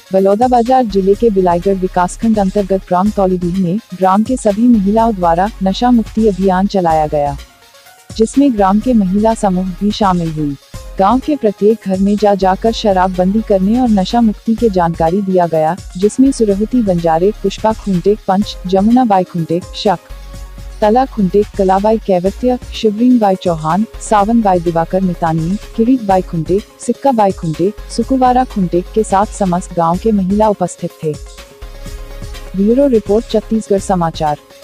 बलौदाबाजार जिले के बिलाईगढ़ विकासखंड अंतर्गत ग्राम तौलीडीह में ग्राम के सभी महिलाओं द्वारा नशा मुक्ति अभियान चलाया गया, जिसमें ग्राम के महिला समूह भी शामिल हुई। गांव के प्रत्येक घर में जाकर शराब बंदी करने और नशा मुक्ति के जानकारी दिया गया, जिसमें सुरहुती बंजारे, पुष्पा खुंटेक पंच, जमुना बाई खुंटेक शक, तला खुंटेक, कलाबाई कैवत्य, शिवरीन बाई चौहान, सावन बाई दिवाकर मितानी, किरीट बाई खुंटेक, सिक्का बाई खुंटेक, सुकुवारा खुंटेक के साथ समस्त गांव के महिला उपस्थित थे। ब्यूरो रिपोर्ट, छत्तीसगढ़ समाचार।